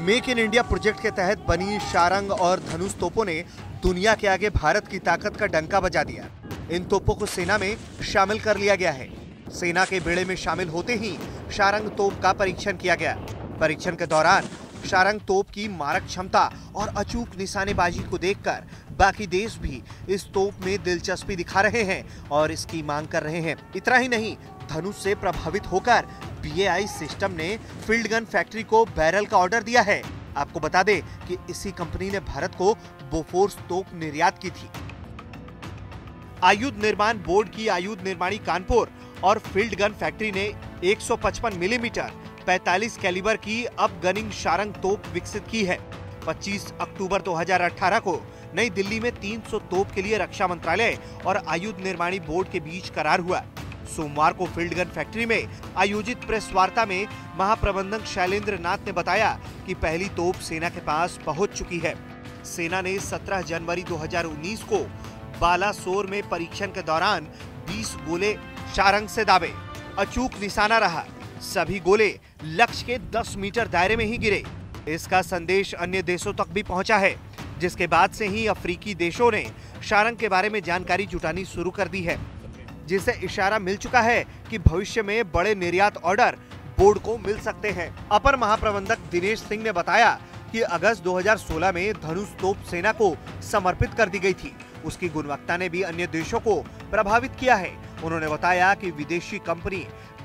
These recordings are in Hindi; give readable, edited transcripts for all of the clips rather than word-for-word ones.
मेक इन इंडिया प्रोजेक्ट के तहत बनी शारंग और धनुष तोपों ने दुनिया के आगे भारत की ताकत का डंका बजा दिया। इन तोपों को सेना में शामिल कर लिया गया है। सेना के बेड़े में शामिल होते ही शारंग तोप का परीक्षण किया गया। परीक्षण के दौरान शारंग तोप की मारक क्षमता और अचूक निशानेबाजी को देखकर बाकी देश भी इस तोप में दिलचस्पी दिखा रहे हैं और इसकी मांग कर रहे हैं। इतना ही नहीं, धनुष से प्रभावित होकर BAI सिस्टम ने फील्ड गन फैक्ट्री को बैरल का ऑर्डर दिया है। आपको बता दें कि इसी कंपनी ने भारत को बोफोर्स तोप निर्यात की थी। आयुध निर्माण बोर्ड की आयुध निर्माणी कानपुर और फील्ड गन फैक्ट्री ने 155 मिलीमीटर 45 कैलिबर की अप गनिंग शारंग तोप विकसित की है। 25 अक्टूबर 2018 को नई दिल्ली में 300 तोप के लिए रक्षा मंत्रालय और आयुध निर्माणी बोर्ड के बीच करार हुआ। सोमवार को फील्ड गन फैक्ट्री में आयोजित प्रेस वार्ता में महाप्रबंधक शैलेंद्र नाथ ने बताया कि पहली तोप सेना के पास पहुंच चुकी है। सेना ने 17 जनवरी 2019 को बालासोर में परीक्षण के दौरान 20 गोले शारंग से दागे। अचूक निशाना रहा। सभी गोले लक्ष्य के 10 मीटर दायरे में ही गिरे। इसका संदेश अन्य देशों तक भी पहुंचा है, जिसके बाद से ही अफ्रीकी देशों ने शारंग के बारे में जानकारी जुटानी शुरू कर दी है, जिससे इशारा मिल चुका है कि भविष्य में बड़े निर्यात ऑर्डर बोर्ड को मिल सकते हैं। अपर महाप्रबंधक दिनेश सिंह ने बताया कि अगस्त 2016 में धनुष तोप सेना को समर्पित कर दी गई थी। उसकी गुणवत्ता ने भी अन्य देशों को प्रभावित किया है। उन्होंने बताया कि विदेशी कंपनी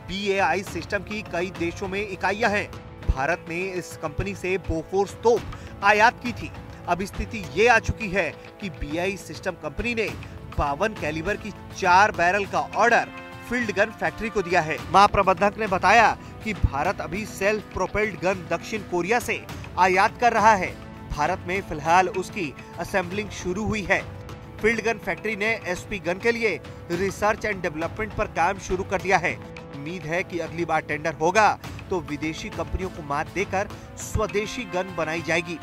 BAI सिस्टम की कई देशों में इकाइयां हैं। भारत ने इस कंपनी से बोफोर्स तोप आयात की थी। अब स्थिति ये आ चुकी है कि BAI सिस्टम कंपनी ने 52 कैलिबर की 4 बैरल का ऑर्डर फील्ड गन फैक्ट्री को दिया है। महाप्रबंधक ने बताया कि भारत अभी सेल्फ प्रोपेल्ड गन दक्षिण कोरिया से आयात कर रहा है। भारत में फिलहाल उसकी असेंबलिंग शुरू हुई है। फील्ड गन फैक्ट्री ने SP गन के लिए रिसर्च एंड डेवलपमेंट पर काम शुरू कर दिया है। उम्मीद है कि अगली बार टेंडर होगा तो विदेशी कंपनियों को मात देकर स्वदेशी गन बनाई जाएगी।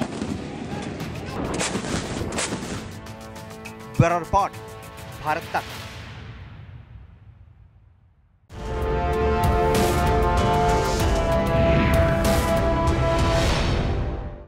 ब्यूरो रिपोर्ट, भारत तक।